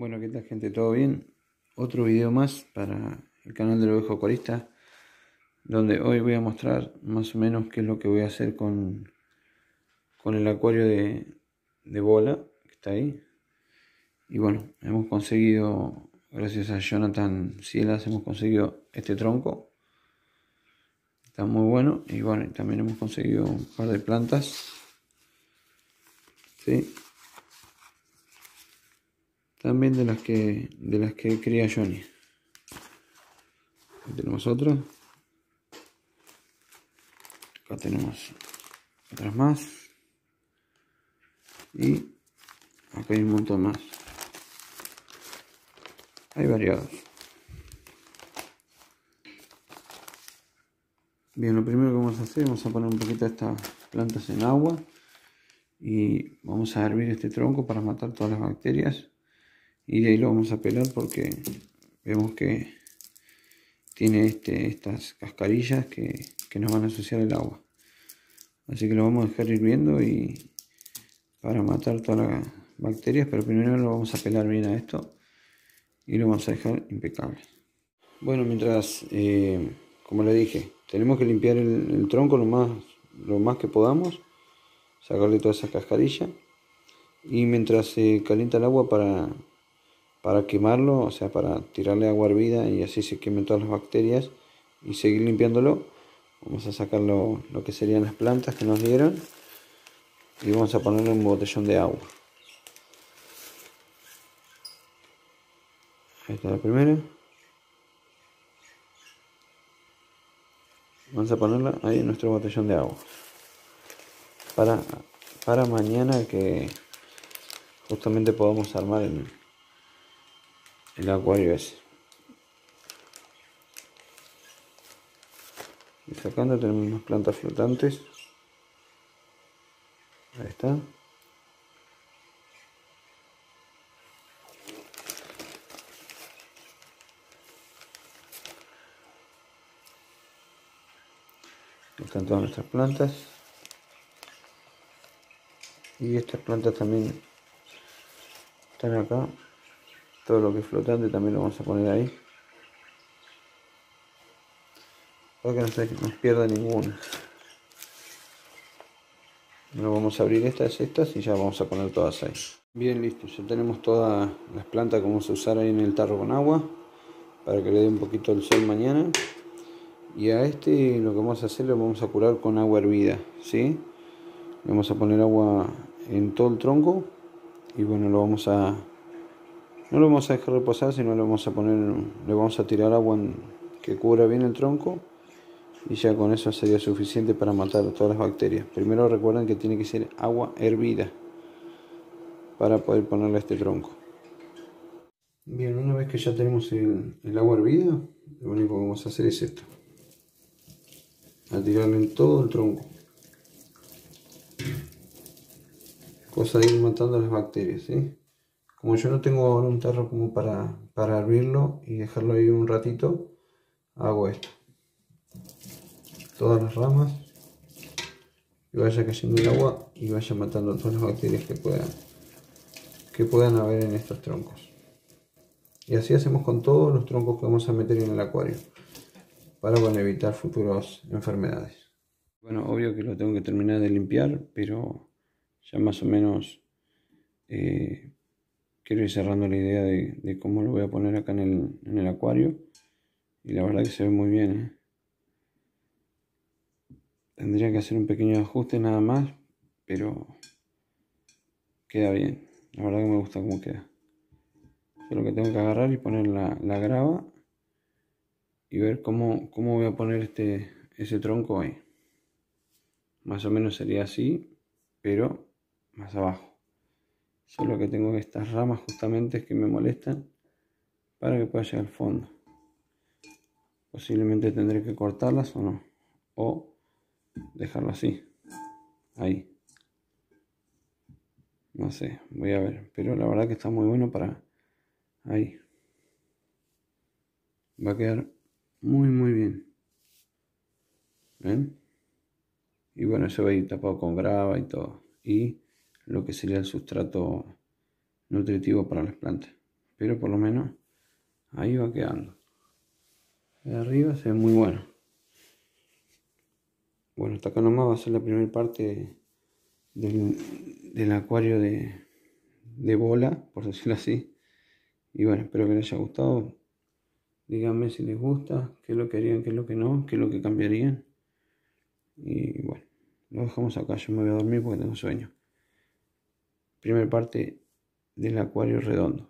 Bueno, ¿qué tal, gente? ¿Todo bien? Otro video más para el canal del Ovejo Acuarista, donde hoy voy a mostrar más o menos qué es lo que voy a hacer con el acuario de bola que está ahí. Y bueno, hemos conseguido, gracias a Jonathan Cielas, hemos conseguido este tronco. Está muy bueno. Y bueno, también hemos conseguido un par de plantas. ¿Sí? También de las que cría Johnny. Aquí tenemos otra. Acá tenemos otras más. Y acá hay un montón más. Hay variados. Bien, lo primero que vamos a hacer, vamos a poner un poquito de estas plantas en agua. Y vamos a hervir este tronco para matar todas las bacterias. Y de ahí lo vamos a pelar porque vemos que tiene estas cascarillas que nos van a ensuciar el agua. Así que lo vamos a dejar hirviendo y para matar todas las bacterias, pero primero lo vamos a pelar bien a esto y lo vamos a dejar impecable. Bueno, mientras, como le dije, tenemos que limpiar el tronco lo más que podamos, sacarle toda esa cascarilla, y mientras se calienta el agua para quemarlo, o sea, para tirarle agua hervida y así se quemen todas las bacterias y seguir limpiándolo, vamos a sacar lo que serían las plantas que nos dieron y vamos a ponerle un botellón de agua. Ahí está la primera. Vamos a ponerla ahí en nuestro botellón de agua para mañana, que justamente podamos armar el acuario ese. Y sacando tenemos unas plantas flotantes. Ahí está. Están todas nuestras plantas. Y estas plantas también están acá. Todo lo que es flotante también lo vamos a poner ahí, para que no se nos pierda ninguna. Ahora vamos a abrir estas y ya vamos a poner todas ahí. Bien, listo, ya tenemos todas las plantas que vamos a usar ahí en el tarro con agua, para que le dé un poquito el sol mañana. Y a lo que vamos a hacer, lo vamos a curar con agua hervida, ¿sí? Le vamos a poner agua en todo el tronco y bueno, no lo vamos a dejar reposar, sino le vamos a tirar agua que cubra bien el tronco, y ya con eso sería suficiente para matar todas las bacterias. Primero recuerden que tiene que ser agua hervida para poder ponerle a este tronco. Bien, una vez que ya tenemos el agua hervida, lo único que vamos a hacer es esto: a tirarle en todo el tronco, cosa de ir matando las bacterias, ¿sí? Como yo no tengo ahora un tarro como para hervirlo y dejarlo ahí un ratito, hago esto: todas las ramas, y vaya cayendo el agua y vaya matando todas las bacterias que puedan haber en estos troncos. Y así hacemos con todos los troncos que vamos a meter en el acuario, para evitar futuras enfermedades. Bueno, obvio que lo tengo que terminar de limpiar, pero ya más o menos quiero ir cerrando la idea de cómo lo voy a poner acá en el acuario. Y la verdad que se ve muy bien, ¿eh? Tendría que hacer un pequeño ajuste nada más, pero queda bien. La verdad que me gusta cómo queda. Solo que tengo que agarrar y poner la grava y ver cómo voy a poner ese tronco ahí. Más o menos sería así, pero más abajo. Solo que tengo estas ramas justamente que me molestan para que pueda llegar al fondo. Posiblemente tendré que cortarlas o no, o dejarlo así, ahí. No sé, voy a ver, pero la verdad que está muy bueno para ahí. Va a quedar muy bien. ¿Ven? Y bueno, eso va a ir tapado con grava y todo. Y lo que sería el sustrato nutritivo para las plantas. pero por lo menos ahí va quedando. De arriba se ve muy bueno. Bueno, hasta acá nomás va a ser la primera parte del acuario de bola, por decirlo así. Y bueno, espero que les haya gustado. Díganme si les gusta, qué es lo que harían, qué es lo que no, qué es lo que cambiarían. Y bueno, lo dejamos acá. Yo me voy a dormir porque tengo sueño. Primera parte del acuario redondo.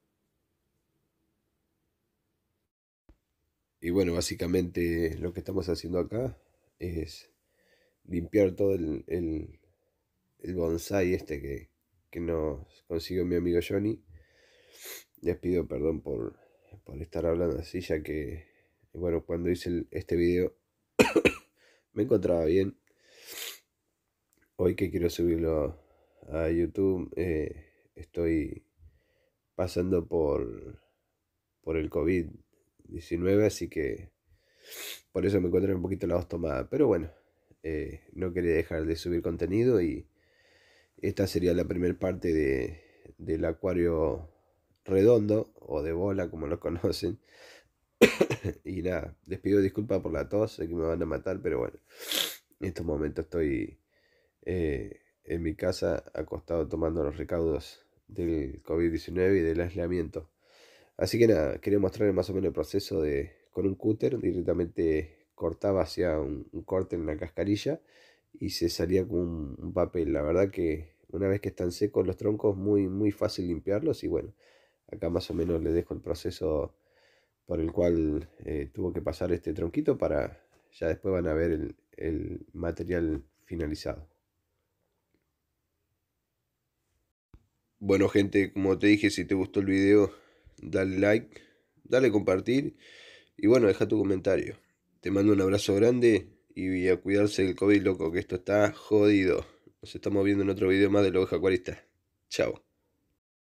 Y bueno, básicamente lo que estamos haciendo acá es limpiar todo el bonsai este que nos consiguió mi amigo Johnny. Les pido perdón por estar hablando así, ya que, bueno, cuando hice este video me encontraba bien. Hoy que quiero subirlo a YouTube, estoy pasando por el COVID-19, así que por eso me encuentro un poquito la voz tomada. Pero bueno, no quería dejar de subir contenido y esta sería la primera parte del acuario redondo o de bola, como lo conocen. Y nada, les pido disculpas por la tos, sé que me van a matar, pero bueno, en estos momentos estoy en mi casa acostado tomando los recaudos del COVID-19 y del aislamiento. Así que nada, quería mostrarles más o menos el proceso con un cúter, directamente cortaba hacia un corte en la cascarilla y se salía con un papel. La verdad que una vez que están secos los troncos, muy fácil limpiarlos y bueno, acá más o menos les dejo el proceso por el cual tuvo que pasar este tronquito para ya después van a ver el material finalizado. Bueno gente, como te dije, si te gustó el video, dale like, dale compartir y bueno, deja tu comentario. Te mando un abrazo grande y a cuidarse del COVID, loco, que esto está jodido. Nos estamos viendo en otro video más de La Oveja Acuarista. Chao.